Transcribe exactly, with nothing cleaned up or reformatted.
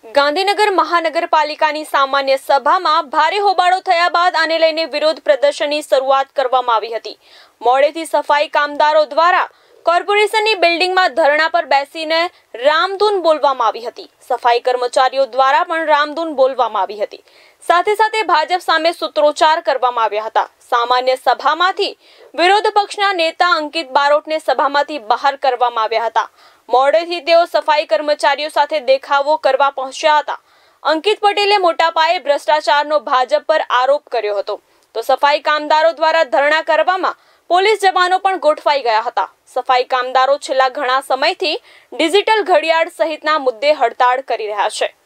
ગાંધીનગર મહાનગરપાલિકાની સામાન્ય સભામાં ભારે હોબાળો થયા બાદ આને લઈને વિરોધ પ્રદર્શનની શરૂઆત કરવામાં આવી હતી। મોડેથી સફાઈ કામદારો દ્વારા કોર્પોરેશનની બિલ્ડિંગમાં ધરણા પર બેસીને રામધૂન બોલવામાં આવી હતી। સફાઈ કર્મચારીઓ દ્વારા પણ રામધૂન બોલવામાં આવી હતી। સાથે સાથે ભાજપ સામે સૂત્રોચ્ચાર કરવામાં આવ્યા હતા। સામાન્ય સભામાંથી વિરોધ પક્ષના નેતા અંકિત બારોટને સભામાંથી બહાર કરવામાં આવ્યા હતા। મોડેથી તેઓ સફાઈ કર્મચારીઓ સાથે દેખાવો કરવા પહોંચ્યા હતા। અંકિત પટેલે મોટા પાયે ભ્રષ્ટાચારનો ભાજપ પર આરોપ કર્યો હતો, તો સફાઈ કામદારો દ્વારા ધરણા કરવામાં પોલીસ જવાનો પણ ગોઠવાઈ ગયા હતા। સફાઈ કામદારો છેલ્લા ઘણા સમયથી ડિજિટલ ઘડિયાળ સહિતના મુદ્દે હડતાળ કરી રહ્યા છે।